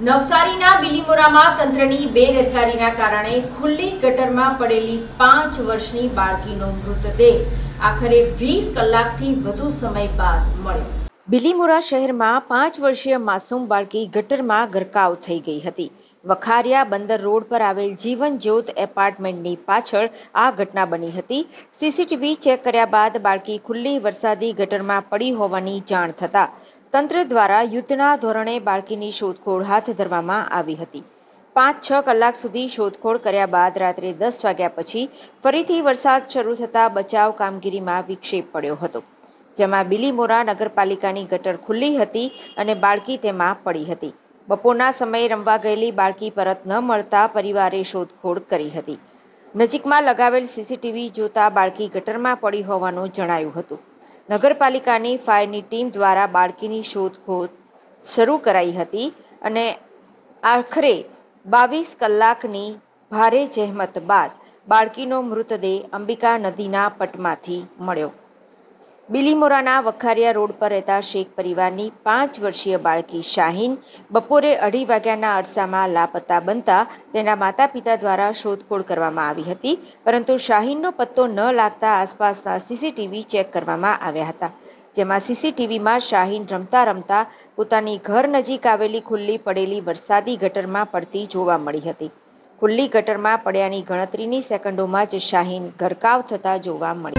નવસારીના બિલીમોરામાં તંત્રની બેદરકારીના કારણે ખુલ્લી ગટરમાં પડેલી 5 વર્ષની બાળકીનો મૃતદેહ આખરે 20 કલાકથી વધુ સમય બાદ મળ્યો। બિલીમોરા શહેરમાં 5 વર્ષીય માસૂમ બાળકી ગટરમાં ગરકાવ થઈ ગઈ હતી। વખારિયા બંદર રોડ પર આવેલ જીવન જ્યોત એપાર્ટમેન્ટની પાછળ આ ઘટના બની હતી। સીસીટીવી ચેક કર્યા બાદ બાળકી ખુલ્લી વરસાદી ગટરમાં પડી હોવાની જાણ થતા તંત્ર દ્વારા યુદ્ધના ધોરણે બાળકીની શોધખોળ હાથ ધરવામાં આવી હતી। 5-6 કલાક સુધી શોધખોળ કર્યા બાદ રાત્રે 10 વાગ્યા પછી ફરીથી વરસાદ શરૂ થતાં બચાવ કામગીરીમાં વિક્ષેપ પડ્યો હતો, જેમાં બિલીમોરા નગરપાલિકાની ગટર ખુલ્લી હતી અને બાળકી તેમાં પડી હતી। બપોરના સમયે રમવા ગયેલી બાળકી પરત ન મળતા પરિવારે શોધખોળ કરી હતી। નજીકમાં લગાવેલ સીસીટીવી જોતા બાળકી ગટરમાં પડી હોવાનું જણાયું હતું। નગરપાલિકાની ફાયરની ટીમ દ્વારા બાળકીની શોધખોળ શરૂ કરાઈ હતી અને આખરે 22 કલાકની ભારે જહેમત બાદ બાળકીનો મૃતદેહ અંબિકા નદીના પટમાંથી મળ્યો। બિલીમોરાના વખારિયા રોડ પર રહેતા શેખ પરિવારની 5 વર્ષીય બાળકી શાહીન બપોરે 2:30 વાગ્યાના અરસામાં લાપતા બનતા તેના માતા પિતા દ્વારા શોધખોળ કરવામાં આવી હતી, પરંતુ શાહીનનો પત્તો ન લાગતા આસપાસના સીસીટીવી ચેક કરવામાં આવ્યા હતા, જેમાં સીસીટીવીમાં શાહીન રમતા રમતા પોતાની ઘર નજીક આવેલી ખુલ્લી પડેલી વરસાદી ગટરમાં પડતી જોવા મળી હતી। ખુલ્લી ગટરમાં પડ્યાની ગણતરીની સેકન્ડોમાં જ શાહીન ગરકાવ થતા જોવા મળી।